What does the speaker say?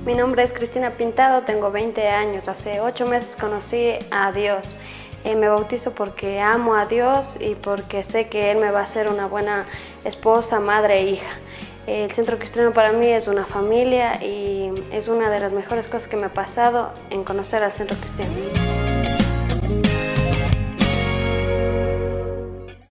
Mi nombre es Cristina Pintado, tengo 20 años. Hace 8 meses conocí a Dios. Me bautizo porque amo a Dios y porque sé que Él me va a hacer una buena esposa, madre e hija. El Centro Cristiano para mí es una familia y es una de las mejores cosas que me ha pasado en conocer al Centro Cristiano.